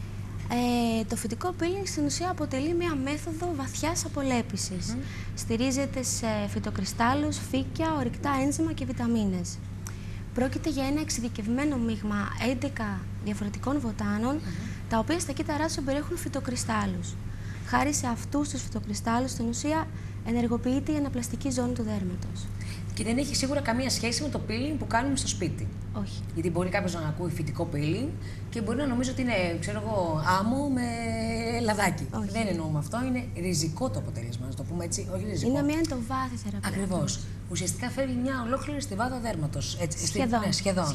Το φυτικό peeling στην ουσία αποτελεί μια μέθοδο βαθιάς απολέπισης. Στηρίζεται σε φυτοκριστάλλους, φύκια, ορυκτά ένζημα και βιταμίνες. Πρόκειται για ένα εξειδικευμένο μείγμα 11 διαφορετικών βοτάνων, τα οποία στα κύτταρά τους περιέχουν φυτοκριστάλλους. Χάρη σε αυτούς τους φυτοκριστάλλους, στην ουσία ενεργοποιείται η αναπλαστική ζώνη του δέρματος. Και δεν έχει σίγουρα καμία σχέση με το peeling που κάνουμε στο σπίτι. Όχι. Γιατί μπορεί κάποιος να ακούει φυτικό peeling και μπορεί να νομίζει ότι είναι, ξέρω εγώ, άμμο με λαδάκι. Όχι. Δεν εννοούμε αυτό, είναι ριζικό το αποτέλεσμα, να το πούμε έτσι, όχι ριζικό. Είναι μια εντοβάθη θεραπεία. Ακριβώς. Ουσιαστικά φέρει μια ολόκληρη στιβάδα δέρματος. Σχεδόν. Ναι, σχεδόν.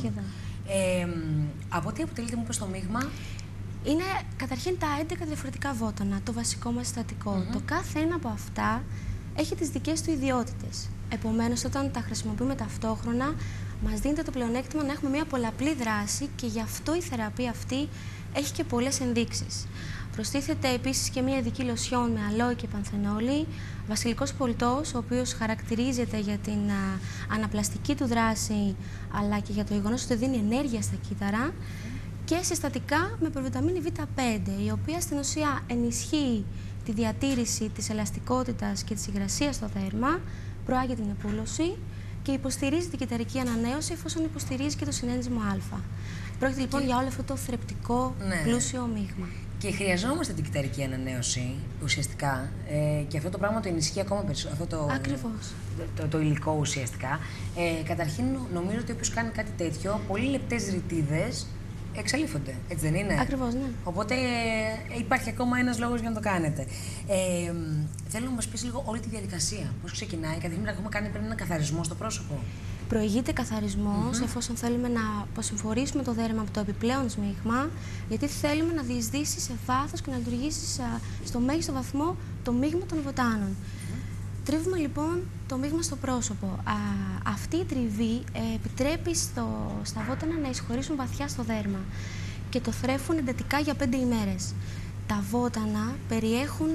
Από τι αποτελείται, μου είπες, το μείγμα? Είναι καταρχήν τα 11 διαφορετικά βότανα, το βασικό μας συστατικό. Το κάθε ένα από αυτά έχει τις δικές του ιδιότητες. Επομένως, όταν τα χρησιμοποιούμε ταυτόχρονα, μας δίνεται το πλεονέκτημα να έχουμε μια πολλαπλή δράση και γι' αυτό η θεραπεία αυτή έχει και πολλές ενδείξεις. Προστίθεται επίσης και μια ειδική λοσιόν με αλόη και πανθενόλη, βασιλικός πολτός, ο οποίος χαρακτηρίζεται για την αναπλαστική του δράση, αλλά και για το γεγονός ότι δίνει ενέργεια στα κύτταρα, και συστατικά με προβιταμίνη Β5, η οποία στην ουσία ενισχύει τη διατήρηση της ελαστικότητας και της υγρασίας στο δέρμα, προάγει την επούλωση και υποστηρίζει την κυτταρική ανανέωση, εφόσον υποστηρίζει και το συνένζυμο Α. Πρόκειται λοιπόν για όλο αυτό το θρεπτικό, πλούσιο μείγμα. Και χρειαζόμαστε την κυτταρική ανανέωση ουσιαστικά, και αυτό το πράγμα το ενισχύει ακόμα περισσότερο. Ακριβώς. Το υλικό ουσιαστικά. Καταρχήν, νομίζω ότι όποιος κάνει κάτι τέτοιο, πολύ λεπτές ρητίδες εξαλείφονται, έτσι δεν είναι? Ακριβώς, ναι. Οπότε υπάρχει ακόμα ένας λόγος για να το κάνετε. Θέλω να μας πεις λίγο όλη τη διαδικασία. Πώς ξεκινάει? Καταρχήν έχουμε κάνει πριν ένα καθαρισμό στο πρόσωπο. Προηγείται καθαρισμός, εφόσον θέλουμε να αποσυμφορήσουμε το δέρμα από το επιπλέον σμίγμα, γιατί θέλουμε να διεισδύσει σε βάθος και να λειτουργήσει στο μέγιστο βαθμό το μείγμα των βοτάνων. Τρίβουμε λοιπόν το μείγμα στο πρόσωπο. Αυτή η τριβή επιτρέπει στα βότανα να εισχωρήσουν βαθιά στο δέρμα και το θρέφουν εντατικά για 5 ημέρες. Τα βότανα περιέχουν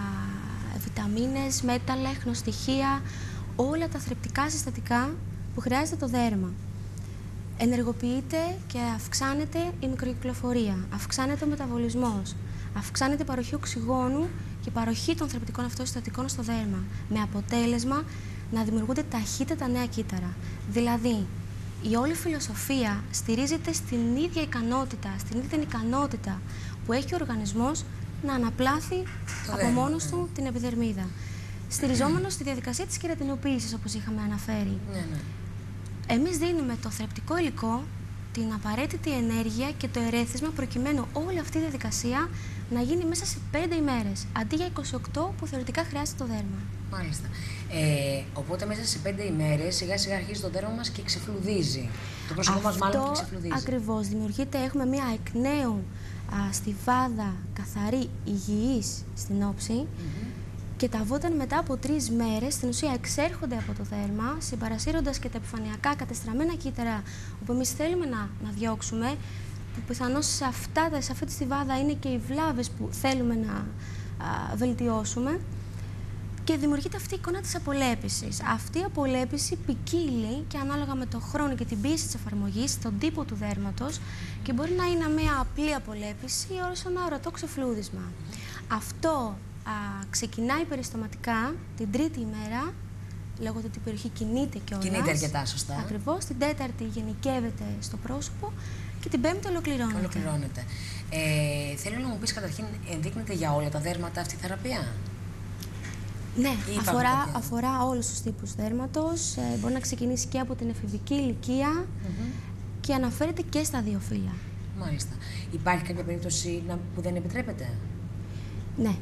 βιταμίνες, μέταλλα, ιχνοστοιχεία, όλα τα θρεπτικά συστατικά που χρειάζεται το δέρμα. Ενεργοποιείται και αυξάνεται η μικροκυκλοφορία, αυξάνεται ο μεταβολισμός, αυξάνεται η παροχή οξυγόνου και η παροχή των θρεπτικών αυτών συστατικών στο δέρμα, με αποτέλεσμα να δημιουργούνται ταχύτατα νέα κύτταρα. Δηλαδή, η όλη φιλοσοφία στηρίζεται στην ίδια ικανότητα που έχει ο οργανισμός να αναπλάθει από μόνος του την επιδερμίδα. Στηριζόμενος στη διαδικασία της κερατινοποίησης, όπως είχαμε αναφέρει. Εμείς δίνουμε το θρεπτικό υλικό, την απαραίτητη ενέργεια και το ερέθισμα, προκειμένου όλη αυτή η διαδικασία να γίνει μέσα σε 5 ημέρες, αντί για 28 που θεωρητικά χρειάζεται το δέρμα. Μάλιστα. Οπότε μέσα σε 5 ημέρες σιγά σιγά αρχίζει το δέρμα μας και ξεφλουδίζει. Το πρόσωπό μας μάλλον και ξεφλουδίζει. Ακριβώς. Έχουμε μια εκ νέου στιβάδα, καθαρή, υγιής στην όψη. Και τα βότανα μετά από 3 μέρες στην ουσία εξέρχονται από το δέρμα, συμπαρασύροντας και τα επιφανειακά κατεστραμμένα κύτταρα, όπου εμείς θέλουμε να διώξουμε, που πιθανώς σε αυτή τη στιβάδα είναι και οι βλάβες που θέλουμε να βελτιώσουμε, και δημιουργείται αυτή η εικόνα της απολέπισης. Αυτή η απολέπιση ποικίλει και ανάλογα με το χρόνο και την πίεση της εφαρμογής, τον τύπο του δέρματος, και μπορεί να είναι μια απλή απολέπιση ως ένα ορατό ξεφλούδισμα. Αυτό ξεκινάει περιστοματικά την 3η ημέρα, λόγω του ότι η περιοχή κινείται κιόλας. Κινείται αρκετά σωστά. Ακριβώς. Την 4η γενικεύεται στο πρόσωπο και την 5η ολοκληρώνεται. Θέλω να μου πεις καταρχήν, ενδείκνεται για όλα τα δέρματα αυτή η θεραπεία? Ναι, αφορά όλους τους τύπους δέρματος. Μπορεί να ξεκινήσει και από την εφηβική ηλικία και αναφέρεται και στα 2 φύλλα. Μάλιστα. Υπάρχει κάποια περίπτωση που δεν επιτρέπεται? Ναι.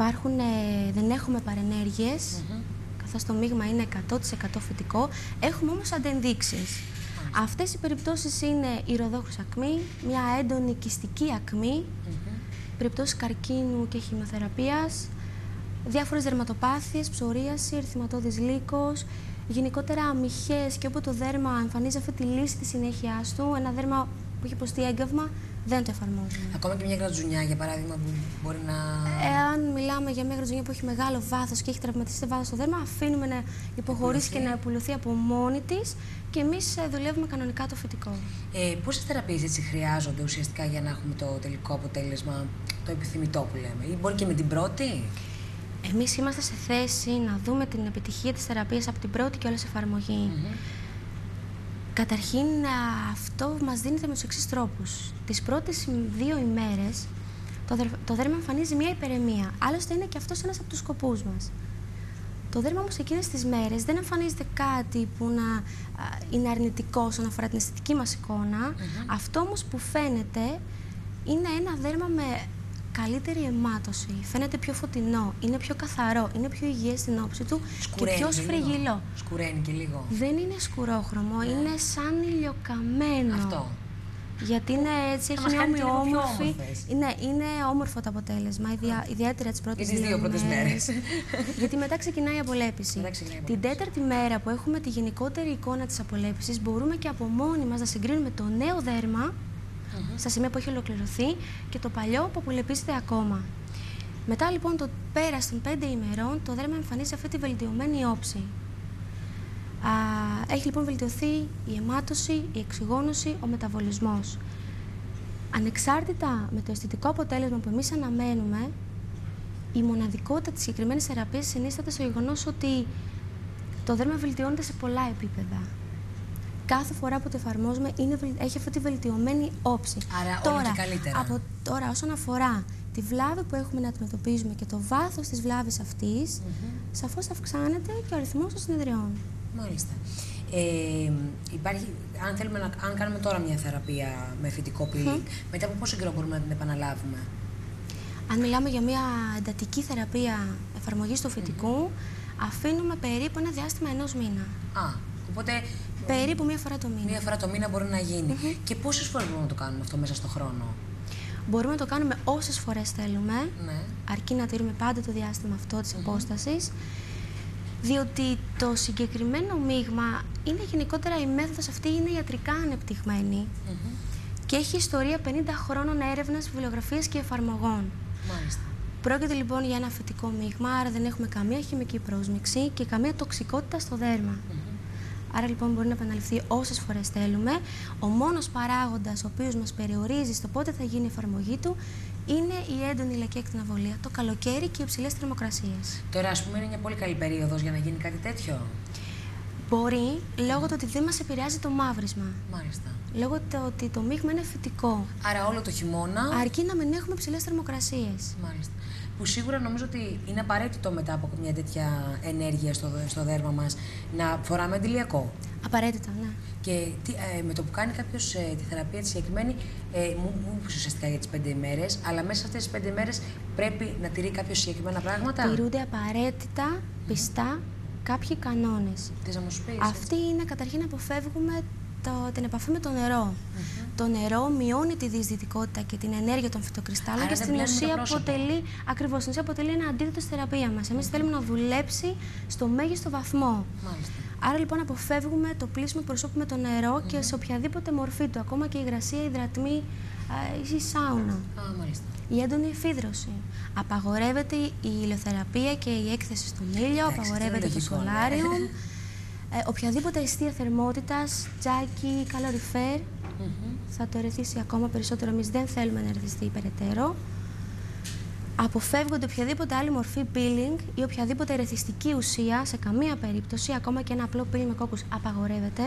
Δεν έχουμε παρενέργειες, καθώς το μείγμα είναι 100% φυτικό. Έχουμε όμως αντενδείξεις. Αυτές οι περιπτώσεις είναι η ροδόχρους ακμή, μια έντονη κυστική ακμή, περιπτώσεις καρκίνου και χημειοθεραπείας, διάφορες δερματοπάθειες, ψωρίαση, ερθηματώδης λύκος, γενικότερα αμυχές, και όπου το δέρμα εμφανίζει αυτή τη λύση της συνέχειάς του, ένα δέρμα που έχει υποστεί έγκαυμα, δεν το εφαρμόζουμε. Ακόμα και μια γρατζουνιά, για παράδειγμα, που μπορεί να. Εάν μιλάμε για μια γρατζουνιά που έχει μεγάλο βάθος και έχει τραυματίσει σε βάθος το δέρμα, αφήνουμε να υποχωρήσει και να επουλωθεί από μόνη της και εμείς δουλεύουμε κανονικά το φυτικό. Πόσες θεραπείες έτσι χρειάζονται ουσιαστικά για να έχουμε το τελικό αποτέλεσμα, το επιθυμητό που λέμε, ή μπορεί και με την πρώτη? Εμείς είμαστε σε θέση να δούμε την επιτυχία της θεραπείας από την πρώτη κιόλας εφαρμογή. Καταρχήν, αυτό μας δίνεται με τους εξής τρόπους. Τις πρώτες 2 ημέρες το δέρμα εμφανίζει μια υπερεμία. Άλλωστε, είναι και αυτός ένας από τους σκοπούς μας. Το δέρμα όμως εκείνες τις μέρες δεν εμφανίζεται κάτι που να είναι αρνητικό όσον αφορά την αισθητική μας εικόνα. Αυτό όμως που φαίνεται είναι ένα δέρμα με καλύτερη αιμάτωση. Φαίνεται πιο φωτεινό, είναι πιο καθαρό, είναι πιο υγιές στην όψη του και πιο σφριγγυλό. Σκουραίνει και λίγο. Δεν είναι σκουρόχρωμο, είναι σαν ηλιοκαμένο. Αυτό. Γιατί είναι έτσι, έχει μια ομοιόμορφη. Είναι όμορφο το αποτέλεσμα, ιδιαίτερα τις πρώτες 2 μέρες. Γιατί μετά ξεκινάει η απολέπιση. Την 4η μέρα που έχουμε τη γενικότερη εικόνα της απολέπισης, μπορούμε και από μόνοι μας να συγκρίνουμε το νέο δέρμα στα σημεία που έχει ολοκληρωθεί και το παλιό που απολεπίζεται ακόμα. Μετά λοιπόν το πέρας των 5 ημερών, το δέρμα εμφανίζει αυτή τη βελτιωμένη όψη. Έχει λοιπόν βελτιωθεί η αιμάτωση, η εξυγόνωση, ο μεταβολισμός. Ανεξάρτητα με το αισθητικό αποτέλεσμα που εμείς αναμένουμε, η μοναδικότητα της συγκεκριμένης θεραπείας συνίσταται στο γεγονός ότι το δέρμα βελτιώνεται σε πολλά επίπεδα. Κάθε φορά που το εφαρμόζουμε έχει αυτή τη βελτιωμένη όψη. Άρα όλο και καλύτερα. Τώρα, όσον αφορά τη βλάβη που έχουμε να αντιμετωπίζουμε και το βάθος της βλάβης αυτής, σαφώς αυξάνεται και ο αριθμός των συνεδριών. Μάλιστα. Αν κάνουμε τώρα μια θεραπεία με φυτικό peeling, μετά από πόσο καιρό μπορούμε να την επαναλάβουμε? Αν μιλάμε για μια εντατική θεραπεία εφαρμογής του φυτικού, αφήνουμε περίπου ένα διάστημα 1 μήνα. Οπότε περίπου 1 φορά το μήνα. 1 φορά το μήνα μπορεί να γίνει. Και πόσες φορές μπορούμε να το κάνουμε αυτό μέσα στον χρόνο? Μπορούμε να το κάνουμε όσες φορές θέλουμε, αρκεί να τηρούμε πάντα το διάστημα αυτό της απόστασης, διότι το συγκεκριμένο μείγμα είναι γενικότερα, η μέθοδος αυτή είναι ιατρικά ανεπτυγμένη και έχει ιστορία 50 χρόνων έρευνας, βιβλιογραφίας και εφαρμογών. Μάλιστα. Πρόκειται λοιπόν για ένα φυτικό μείγμα, άρα δεν έχουμε καμία χημική πρόσμιξη και καμία τοξικότητα στο δέρμα. Άρα λοιπόν μπορεί να επαναληφθεί όσες φορές θέλουμε. Ο μόνος παράγοντας ο οποίος μας περιορίζει στο πότε θα γίνει η εφαρμογή του είναι η έντονη ηλιακή ακτινοβολία, το καλοκαίρι και οι υψηλές θερμοκρασίες. Τώρα, ας πούμε, είναι μια πολύ καλή περίοδος για να γίνει κάτι τέτοιο? Μπορεί, λόγω του ότι δεν μας επηρεάζει το μαύρισμα. Μάλιστα. Λόγω του ότι το μείγμα είναι φυτικό. Άρα όλο το χειμώνα. Αρκεί να μην έχουμε υψηλές θερμοκρασίες. Μάλιστα. Που σίγουρα νομίζω ότι είναι απαραίτητο μετά από μια τέτοια ενέργεια στο δέρμα μας να φοράμε αντιλιακό. Απαραίτητα, ναι. Και με το που κάνει κάποιος τη θεραπεία τη συγκεκριμένη, μου είπες ουσιαστικά για τις 5 ημέρες, αλλά μέσα σε αυτές τις 5 ημέρες πρέπει να τηρεί κάποιος συγκεκριμένα πράγματα. Τηρούνται απαραίτητα, πιστά, κάποιοι κανόνες. Θες να μου σου πεις? Αυτοί είναι καταρχήν να αποφεύγουμε την επαφή με το νερό. Το νερό μειώνει τη διεισδυτικότητα και την ενέργεια των φυτοκριστάλλων και στην ουσία αποτελεί ένα αντίδοτο στη θεραπεία μας. Εμείς θέλουμε να δουλέψει στο μέγιστο βαθμό. Μάλιστα. Άρα λοιπόν αποφεύγουμε το πλήσιμο προσώπου με το νερό και σε οποιαδήποτε μορφή του, ακόμα και υγρασία, υδρατμή ή η σάουνα. Μάλιστα. Η έντονη εφίδρωση. Απαγορεύεται η ηλιοθεραπεία και η έκθεση στον ήλιο, απαγορεύεται το σολάριο. Οποιαδήποτε αιστεία θερμότητας, τζάκι, καλοριφέρ, θα το ερεθίσει ακόμα περισσότερο. Εμείς δεν θέλουμε να ερεθιστεί περαιτέρω. Αποφεύγονται οποιαδήποτε άλλη μορφή peeling ή οποιαδήποτε ερεθιστική ουσία, σε καμία περίπτωση, ακόμα και ένα απλό peeling με κόκκους απαγορεύεται.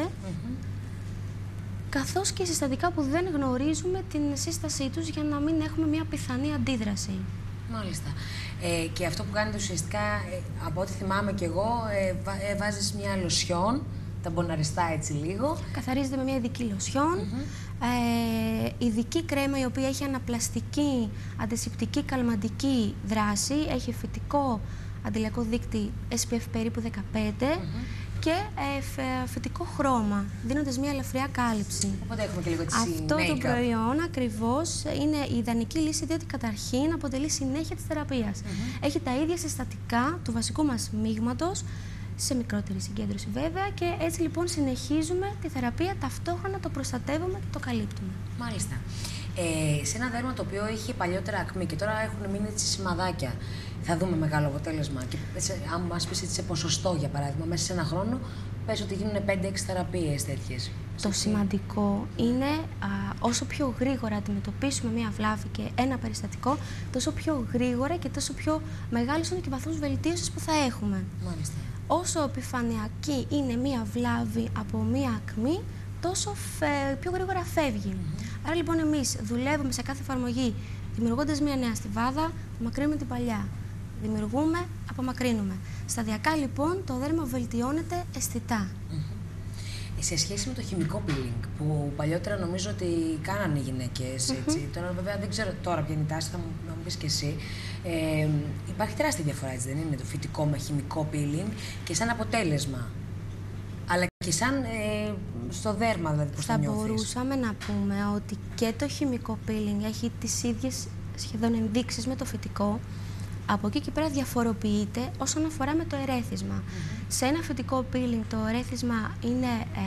Καθώς και συστατικά που δεν γνωρίζουμε την σύστασή τους για να μην έχουμε μια πιθανή αντίδραση. Μάλιστα. Και αυτό που κάνετε ουσιαστικά, από ό,τι θυμάμαι κι εγώ, βάζεις μια λοσιόν, τα μποναριστά έτσι λίγο. Καθαρίζεται με μια ειδική λοσιόν, ειδική κρέμα η οποία έχει αναπλαστική, αντισηπτική, καλμαντική δράση, έχει φυτικό αντιλιακό δείκτη SPF περίπου 15 και φυτικό χρώμα, δίνοντας μια ελαφριά κάλυψη. Οπότε έχουμε και λίγο τη Αυτό το προϊόν ακριβώς είναι η ιδανική λύση, διότι καταρχήν αποτελεί συνέχεια της θεραπείας. Έχει τα ίδια συστατικά του βασικού μας μείγματος, σε μικρότερη συγκέντρωση βέβαια, και έτσι λοιπόν συνεχίζουμε τη θεραπεία, ταυτόχρονα το προστατεύουμε και το καλύπτουμε. Μάλιστα. Σε ένα δέρμα το οποίο είχε παλιότερα ακμή και τώρα έχουν μείνει έτσι σημαδάκια, θα δούμε μεγάλο αποτέλεσμα. Και αν μας πεις σε ποσοστό, για παράδειγμα, μέσα σε ένα χρόνο, πες ότι γίνουν 5-6 θεραπείες τέτοιες. Το σημαντικό είναι όσο πιο γρήγορα αντιμετωπίσουμε μία βλάβη και ένα περιστατικό, τόσο πιο γρήγορα και τόσο πιο μεγάλος είναι και ο βαθμός βελτίωσης που θα έχουμε. Μάλιστα. Όσο επιφανειακή είναι μία βλάβη από μία ακμή, τόσο πιο γρήγορα φεύγει. Άρα λοιπόν εμείς δουλεύουμε σε κάθε εφαρμογή δημιουργώντας μία νέα στιβάδα, απομακρύνουμε την παλιά. Δημιουργούμε, απομακρύνουμε. Σταδιακά λοιπόν το δέρμα βελτιώνεται αισθητά. Σε σχέση με το χημικό peeling, που παλιότερα νομίζω ότι κάνανε οι γυναίκες, έτσι. Τώρα βέβαια δεν ξέρω τώρα ποια είναι η τάση, θα μου πεις και εσύ. Υπάρχει τεράστια διαφορά, έτσι δεν είναι, το φυτικό με χημικό peeling και σαν αποτέλεσμα. Αλλά και σαν στο δέρμα, δηλαδή, πώς θα νιώθεις. Θα μπορούσαμε να πούμε ότι και το χημικό peeling έχει τις ίδιες σχεδόν ενδείξεις με το φυτικό. Από εκεί και πέρα διαφοροποιείται όσον αφορά με το ερέθισμα. Σε ένα φυτικό peeling το ερέθισμα είναι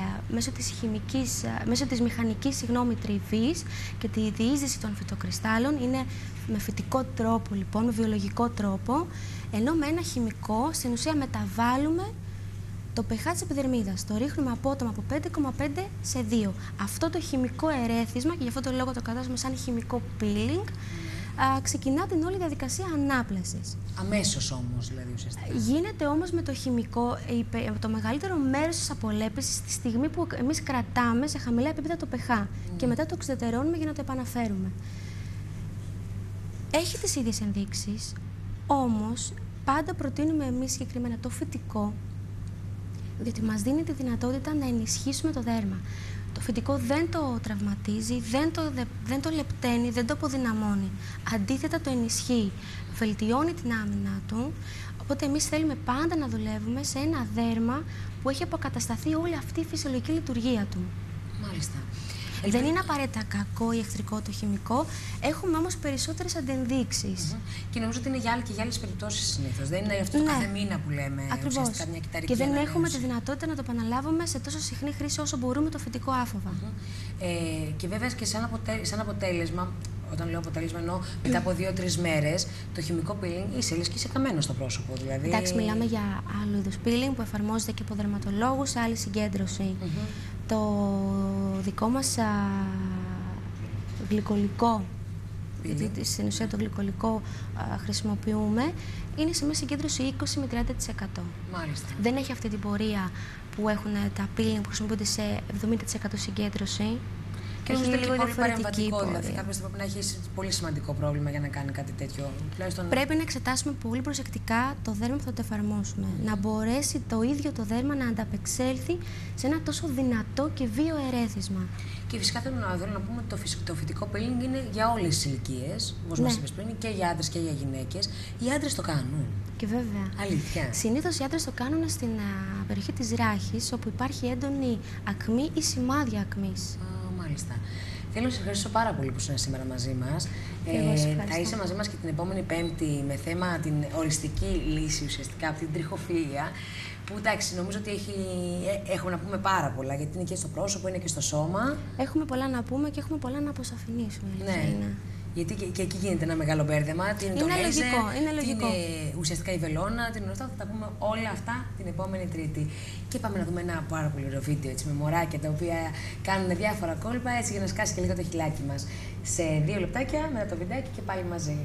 μέσω της μηχανικής τριβής και τη διείσδυση των φυτοκριστάλλων, είναι με φυτικό τρόπο λοιπόν, με βιολογικό τρόπο, ενώ με ένα χημικό στην ουσία μεταβάλλουμε το pH της επιδερμίδας. Το ρίχνουμε απότομα από 5,5 σε 2. Αυτό το χημικό ερέθισμα, και γι' αυτό το λόγο το κατάζουμε σαν χημικό peeling, ξεκινά την όλη διαδικασία ανάπλασης. Αμέσως όμως, δηλαδή ουσιαστικά. Γίνεται όμως με το χημικό το μεγαλύτερο μέρος της απολέπησης στη στιγμή που εμείς κρατάμε σε χαμηλά επίπεδα το pH και μετά το εξουδετερώνουμε για να το επαναφέρουμε. Έχει τις ίδιες ενδείξεις, όμως πάντα προτείνουμε εμείς συγκεκριμένα το φυτικό, διότι μας δίνει τη δυνατότητα να ενισχύσουμε το δέρμα. Το φυτικό δεν το τραυματίζει, δεν το λεπταίνει, δεν το αποδυναμώνει. Αντίθετα το ενισχύει, βελτιώνει την άμυνα του. Οπότε εμείς θέλουμε πάντα να δουλεύουμε σε ένα δέρμα που έχει αποκατασταθεί όλη αυτή η φυσιολογική λειτουργία του. Μάλιστα. Δεν είναι απαραίτητα κακό ή εχθρικό το χημικό, έχουμε όμως περισσότερες αντενδείξεις. Και νομίζω ότι είναι για άλλες περιπτώσεις συνήθως. Δεν είναι αυτό το κάθε μήνα που λέμε. Ακριβώς. Μια κυταρική και δεν ανανέωση. έχουμε τη δυνατότητα να το επαναλάβουμε σε τόσο συχνή χρήση όσο μπορούμε το φυτικό άφοβα. Και βέβαια και σαν αποτέλεσμα, όταν λέω αποτέλεσμα εννοώ μετά από 2-3 μέρες, το χημικό peeling είσαι λες και είσαι καμένο στο πρόσωπο. Δηλαδή... Εντάξει, μιλάμε για άλλου είδους peeling που εφαρμόζεται και από δερματολόγους σε άλλη συγκέντρωση. Το δικό μας γλυκολικό, γιατί στην ουσία το γλυκολικό χρησιμοποιούμε, είναι σε μια συγκέντρωση 20 με 30%. Μάλιστα. Δεν έχει αυτή την πορεία που έχουν τα peeling που χρησιμοποιούνται σε 70% συγκέντρωση. Και έχει λίγο διαφορετική παρεμβατικό, πορεία. δηλαδή κάποιος πρέπει να έχει πολύ σημαντικό πρόβλημα για να κάνει κάτι τέτοιο. Πρέπει να εξετάσουμε πολύ προσεκτικά το δέρμα που θα το εφαρμόσουμε. Να μπορέσει το ίδιο το δέρμα να ανταπεξέλθει σε ένα τόσο δυνατό και βίαιο ερέθισμα. Και φυσικά θέλω να πούμε ότι το φυτικό peeling είναι για όλες τις ηλικίες, όπως μας είπες πριν, και για άντρες και για γυναίκες. Οι άντρες το κάνουν. Και βέβαια. Αλήθεια. Συνήθως οι άντρες το κάνουν στην περιοχή της ράχης, όπου υπάρχει έντονη ακμή ή σημάδια ακμής. Μάλιστα. Θέλω να σας ευχαριστήσω πάρα πολύ που ήσουν σήμερα μαζί μας. Θα είσαι μαζί μας και την επόμενη Πέμπτη με θέμα την οριστική λύση ουσιαστικά από την τριχοφυλλία. Που εντάξει, νομίζω ότι έχουμε να πούμε πάρα πολλά, γιατί είναι και στο πρόσωπο, είναι και στο σώμα. Έχουμε πολλά να πούμε και έχουμε πολλά να αποσαφηνίσουμε. Ναι. Γιατί και εκεί γίνεται ένα μεγάλο μπέρδεμα. Τι είναι το λέιζερ, τι είναι ουσιαστικά η βελόνα, τι είναι αυτά. Θα τα πούμε όλα αυτά την επόμενη Τρίτη. Και πάμε να δούμε ένα πάρα πολύ ωραίο βίντεο έτσι, με μωράκια τα οποία κάνουν διάφορα κόλπα έτσι για να σκάσει και λίγο το χιλάκι μας. Σε 2 λεπτάκια μετά το βιντεάκι και πάλι μαζί.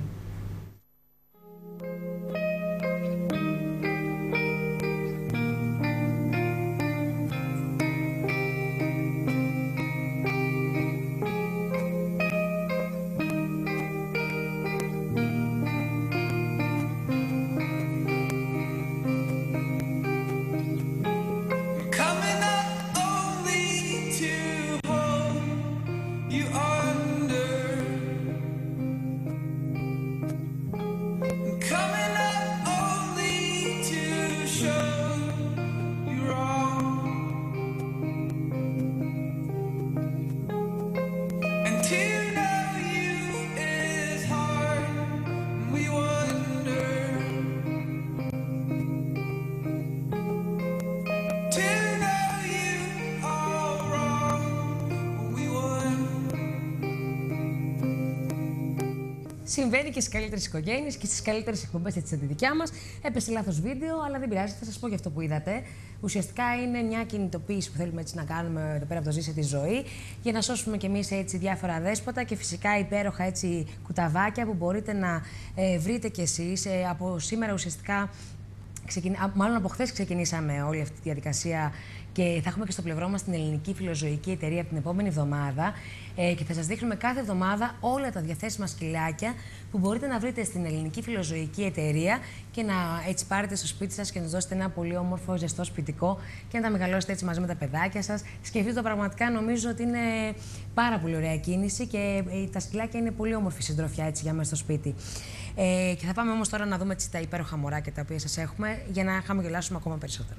Συμβαίνει και στις καλύτερες οικογένειες και στις καλύτερες εκπομπές τη δικιά μας. Έπεσε λάθος βίντεο, αλλά δεν πειράζει, θα σας πω για αυτό που είδατε. Ουσιαστικά είναι μια κινητοποίηση που θέλουμε έτσι να κάνουμε εδώ πέρα από το Ζήσε τη Ζωή, για να σώσουμε κι εμείς έτσι διάφορα δέσποτα και φυσικά υπέροχα έτσι κουταβάκια που μπορείτε να βρείτε κι εσείς. Από σήμερα ουσιαστικά, μάλλον από χθες ξεκινήσαμε όλη αυτή τη διαδικασία και θα έχουμε και στο πλευρό μας την Ελληνική Φιλοζωική Εταιρεία από την επόμενη εβδομάδα και θα σας δείχνουμε κάθε εβδομάδα όλα τα διαθέσιμα σκυλάκια που μπορείτε να βρείτε στην Ελληνική Φιλοζωική Εταιρεία και να έτσι πάρετε στο σπίτι σας και να τους δώσετε ένα πολύ όμορφο ζεστό σπιτικό και να τα μεγαλώσετε έτσι μαζί με τα παιδάκια σας. Σκεφτείτε το, πραγματικά νομίζω ότι είναι πάρα πολύ ωραία κίνηση και τα σκυλάκια είναι πολύ όμορφη συντροφιά έτσι για μέσα στο σπίτι. Και θα πάμε όμως τώρα να δούμε τα υπέροχα μωράκια τα οποία σας έχουμε για να χαμογελάσουμε ακόμα περισσότερο.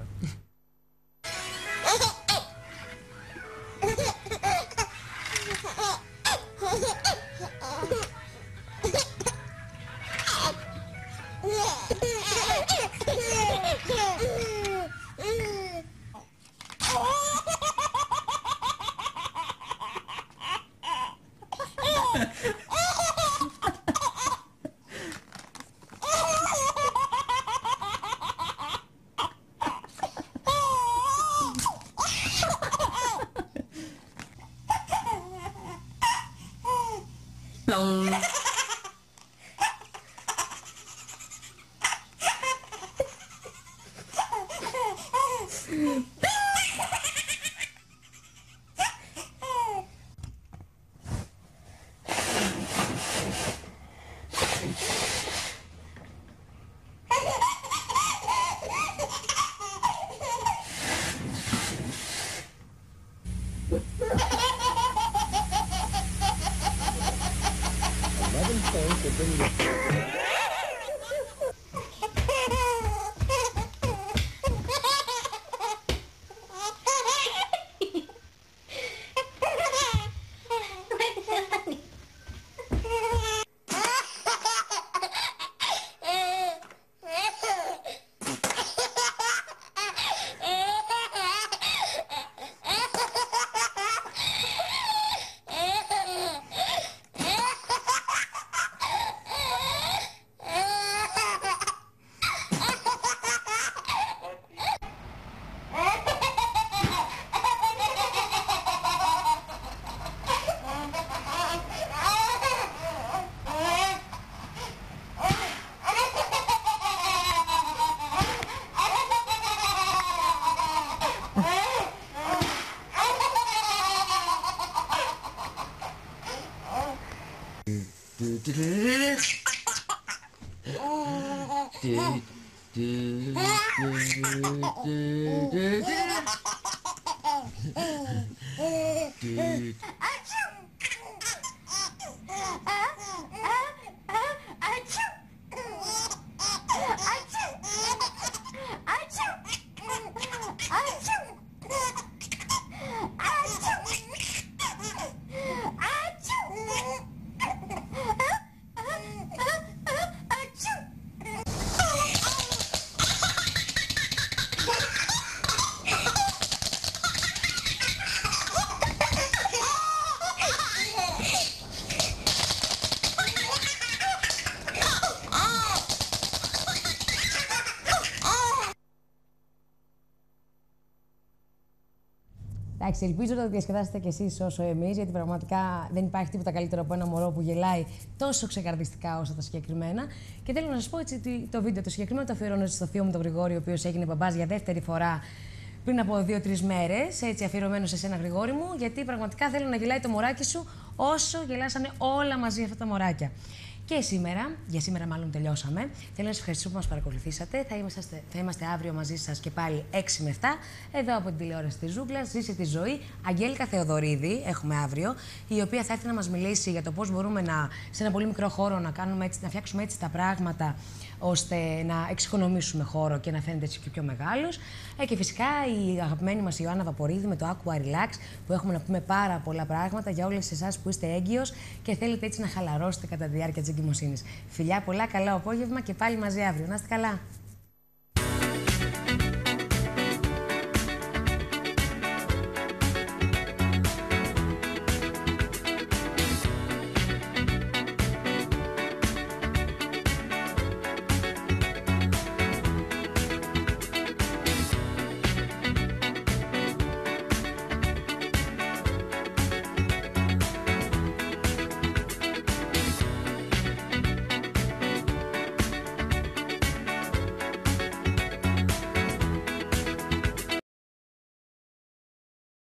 Εντάξει, ελπίζω να το διασκεδάσετε κι εσείς όσο εμείς, γιατί πραγματικά δεν υπάρχει τίποτα καλύτερο από ένα μωρό που γελάει τόσο ξεκαρδιστικά όσο τα συγκεκριμένα. Και θέλω να σας πω έτσι ότι το βίντεο το συγκεκριμένο το αφιερώνω στο θείο μου τον Γρηγόρη, ο οποίος έγινε μπαμπάς για δεύτερη φορά πριν από 2-3 μέρες. Έτσι, αφιερωμένο σε σένα, Γρηγόρη μου, γιατί πραγματικά θέλω να γελάει το μωράκι σου όσο γελάσανε όλα μαζί αυτά τα μωράκια. Και για σήμερα μάλλον τελειώσαμε. Θέλω να σας ευχαριστήσω που μας παρακολουθήσατε. Θα είμαστε αύριο μαζί σας και πάλι 6 με 7, εδώ από την τηλεόραση της Ζούγκλας. Ζήσε τη Ζωή. Αγγέλικα Θεοδωρίδη έχουμε αύριο, η οποία θα έρθει να μας μιλήσει για το πώς μπορούμε σε ένα πολύ μικρό χώρο να φτιάξουμε έτσι τα πράγματα, ώστε να εξοικονομήσουμε χώρο και να φαίνεται έτσι και πιο μεγάλος. Και φυσικά η αγαπημένη μας Ιωάννα Βαπορίδη με το Aqua Relax, που έχουμε να πούμε πάρα πολλά πράγματα για όλες εσάς που είστε έγκυος και θέλετε έτσι να χαλαρώσετε κατά τη διάρκεια της εγκυμοσύνης. Φιλιά, πολλά, καλό απόγευμα και πάλι μαζί αύριο. Να είστε καλά.